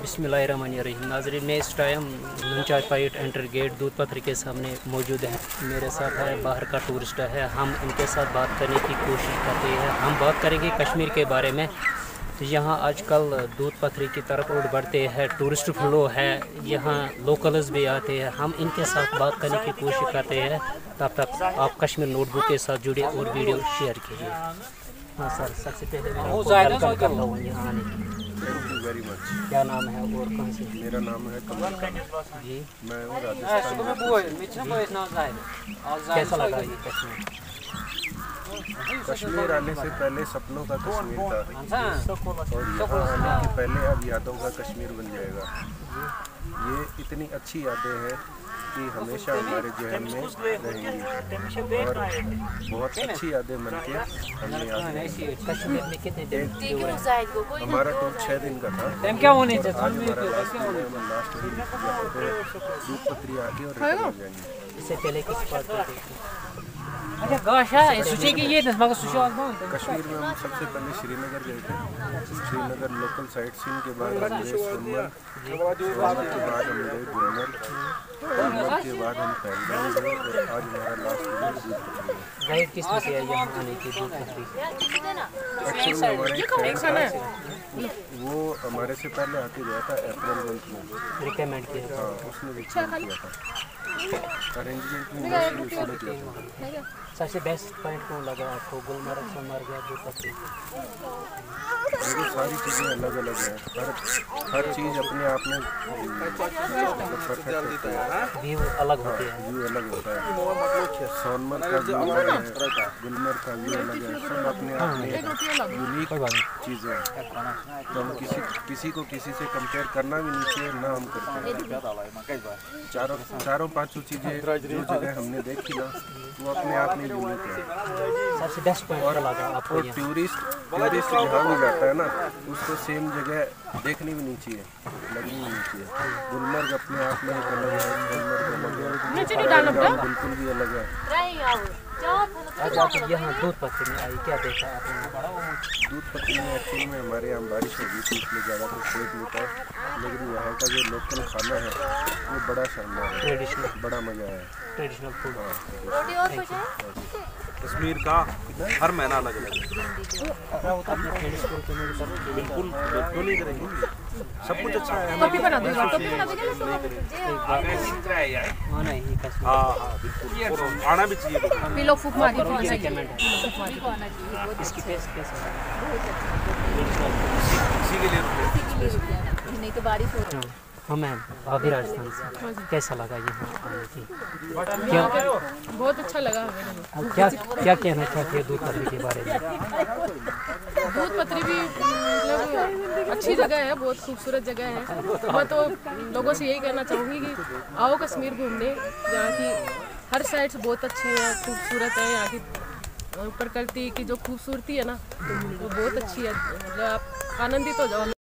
बिस्मिल्लाहिर्रहमानिर्रहीम। नाज़रीन, मैं इस time Nunchai point enter gate Doodhpathri के सामने मौजूद है। मेरे साथ है बाहर का टूरिस्ट है। हम इनके साथ बात करने की कोशिश करते हैं। हम बात करेंगे कश्मीर के बारे में। यहाँ आजकल दूध पथरी की तरफ उड़ बढ़ते हैं, टूरिस्ट फ्लो है, यहाँ लोकल्स भी आते हैं। हम इनके साथ बात करने की कोशिश करते हैं। तब तक आप कश्मीर नोटबुक के साथ जुड़े और वीडियो शेयर कीजिए। हाँ सर, सबसे पहले मैं आपको वेलकम करता हूँ यहाँ आने के लिए। Thank you very much. क्या नाम है और कहाँ से? मेरा नाम है कमल जी। मैं हूँ राजस्थान में। कैसा लगा ये कश्मीर? कश्मीर आने से पहले सपनों का कश्मीर था और यहाँ आने के पहले अब यादों का कश्मीर बन जाएगा। ये इतनी अच्छी यादें हैं कि हमेशा हमारे जहन में रहेंगी और बहुत अच्छी यादें बन के हमने याद रहेंगी। कश्मीर में कितने दिन? हमारा टूर 6 दिन का था। आज हमारा लास्ट दिन दूध पथरी आके और रिटर्न हो जाएंगे। इससे पहले किस बात पर? कश्मीर में हम सबसे पहले श्रीनगर गए थे। श्रीनगर लोकल साइट सीन के बाद हम गए सोनमर्ग के बाद हम गए गुलमर्ग के बाद हम पहलगाम गए और आज हमारा लास्ट दिन दूध पथरी है। गाइड किस में से आई यहाँ आने की दूध पथरी? एक्चुअली हमारे वो हमारे से पहले आके गया था अप्रैल मंथ में। रिकमेंड किया? हाँ, उसने रिकमेंड किया था। अरेंजमेंट में मोस्टली उसने किया था। सबसे बेस्ट पॉइंट कौन लगा आपको? गुलमर्ग, सोनमर्ग या दूध पथरी? देखो, सारी चीज़ें अलग अलग हैं। हर चीज़ अपने आप में परफेक्ट होता है। व्यू अलग होते हैं। व्यू अलग होता है। सोनमर्ग का व्यू अलग है, गुलमर्ग का व्यू अलग है। सब अपने आप में यूनिक चीज़ें हैं। तो हम किसी को किसी से कंपेयर करना भी नहीं चाहिए, ना हम करते हैं। चारों पांचों चीज़ें जो जगह हमने देखी ना, वो अपने आप में यूनिक है। सबसे बेस्ट पॉइंट लगा आपको? टूरिस्ट जहाँ भी जाता है ना, उसको सेम जगह देखनी भी नहीं चाहिए, लगनी भी नहीं चाहिए। गुलमर्ग अपने आप में एक अलग है, बिल्कुल भी अलग है। आज आप यहाँ दूध पथरी में आई, क्या देखा आपने? दूध पथरी में एक्चुअली में हमारे यहाँ बारिश हो गई थी, इसलिए ज़्यादा तो सेफ नहीं था, लेकिन यहाँ का जो लोकल खाना है वो बड़ा शानदार है, ट्रेडिशनल, बड़ा मज़ा आया। Traditional food. कश्मीर का हर महीना अलग अलग है। बिल्कुल नहीं करेंगे, सब कुछ अच्छा है। टोपी बना दो, हाँ बिल्कुल, और आना भी चाहिए। पिलो फूक मारी इसकी टेस्ट कैसा है? इसी के लिए नहीं तो बारिश हो रही है। हाँ मैम, अभी राजस्थान से कैसा लगा यहाँ आने की? बहुत अच्छा लगा हमें। क्या कहना चाहते हैं दूध पथरी के बारे में? दूध पथरी भी मतलब अच्छी जगह है, बहुत खूबसूरत जगह है। मैं तो लोगों से यही कहना चाहूँगी कि आओ कश्मीर घूमने। यहाँ की हर साइड बहुत अच्छी है, खूबसूरत है। यहाँ की प्रकृति की जो खूबसूरती है ना, वो बहुत अच्छी है। मतलब आप आनंदित हो जाओ।